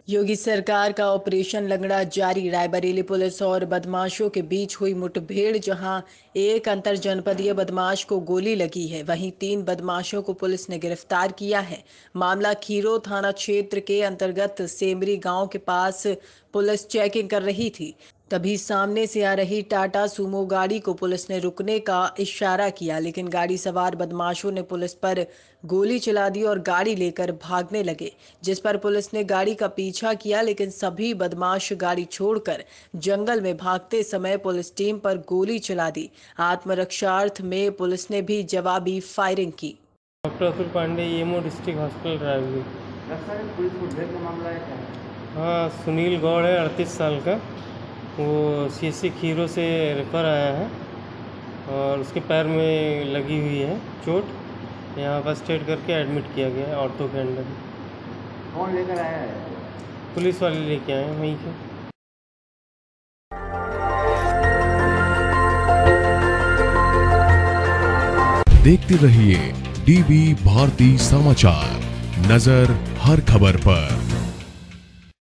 योगी सरकार का ऑपरेशन लंगड़ा जारी। रायबरेली पुलिस और बदमाशों के बीच हुई मुठभेड़, जहां एक अंतरजनपदीय बदमाश को गोली लगी है, वहीं 3 बदमाशों को पुलिस ने गिरफ्तार किया है। मामला खीरो थाना क्षेत्र के अंतर्गत सेमरी गांव के पास पुलिस चेकिंग कर रही थी, तभी सामने से आ रही टाटा सूमो गाड़ी को पुलिस ने रुकने का इशारा किया, लेकिन गाड़ी सवार बदमाशों ने पुलिस पर गोली चला दी और गाड़ी लेकर भागने लगे, जिस पर पुलिस ने गाड़ी का पीछा किया, लेकिन सभी बदमाश गाड़ी छोड़कर जंगल में भागते समय पुलिस टीम पर गोली चला दी। आत्मरक्षार्थ में पुलिस ने भी जवाबी फायरिंग की। Doctor Atul Pandey, EMO district hospital Raebareli. Sir, police मुठभेड़ का मामला है क्या? हाँ, सुनील गौड़ है 38 साल का। वो सीएससी खीरो से रेफर आया है और उसके पैर में लगी हुई है चोट। यहाँ फर्स्ट एड करके एडमिट किया गया है ऑर्थो के अंडर। कौन लेकर आया है? पुलिस वाले लेके आए हैं वहीं के। देखते रहिए डीबी भारती समाचार, नजर हर खबर पर।